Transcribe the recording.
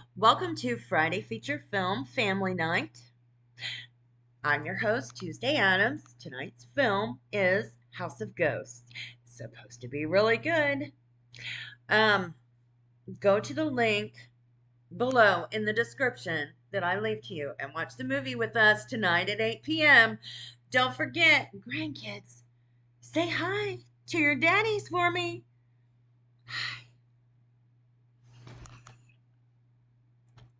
Welcome to Friday Feature Film Family Night. I'm your host, Tuesday Addams. Tonight's film is House of Ghosts. It's supposed to be really good. Um, Go to the link below in the description that I leave to you and watch the movie with us tonight at 8 p.m. Don't forget, grandkids, say hi to your daddies for me. Hi.